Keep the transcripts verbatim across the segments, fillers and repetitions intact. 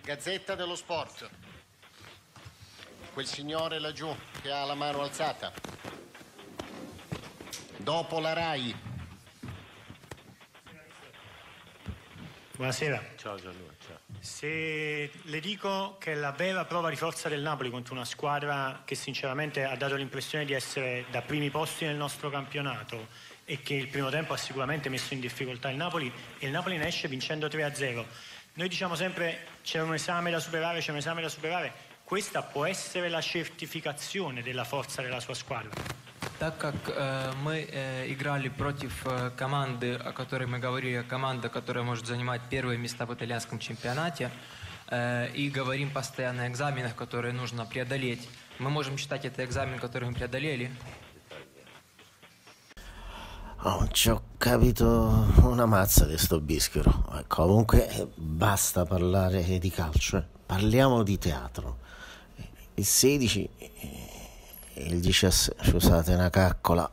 Gazzetta dello Sport. Quel signore laggiù che ha la mano alzata. Dopo la Rai. Buonasera. Ciao Gianluca, ciao. Se le dico che la vera prova di forza del Napoli contro una squadra che sinceramente ha dato l'impressione di essere da primi posti nel nostro campionato e che il primo tempo ha sicuramente messo in difficoltà il Napoli, e il Napoli ne esce vincendo tre a zero. Noi diciamo sempre c'è un esame da superare, c'è un esame da superare. Questa può essere la certificazione della forza della sua squadra. Так как э, мы э, играли против э, команды, о которой мы говорили, команда, которая может занимать первые места в итальянском чемпионате, э, и говорим постоянно о экзаменах, которые нужно преодолеть, мы можем считать это экзамен, который мы преодолели. Non ci ho capito una mazza di sto bischero. Comunque basta parlare di calcio, eh. Parliamo di teatro. Il sedici e il diciassette, scusate una caccola.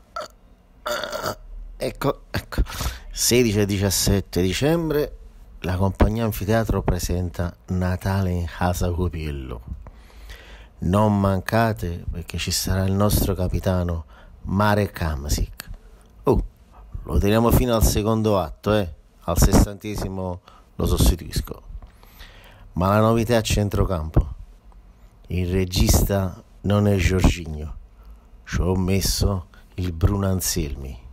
Ecco, ecco. sedici e diciassette dicembre la compagnia Anfiteatro presenta Natale in Casa Copiello. Non mancate, perché ci sarà il nostro capitano Marek Hamsik. Oh, lo teniamo fino al secondo atto, eh? Al sessantesimo lo sostituisco. Ma la novità è a centrocampo. Il regista non è Jorginho. Ci ho messo il Bruno Anselmi.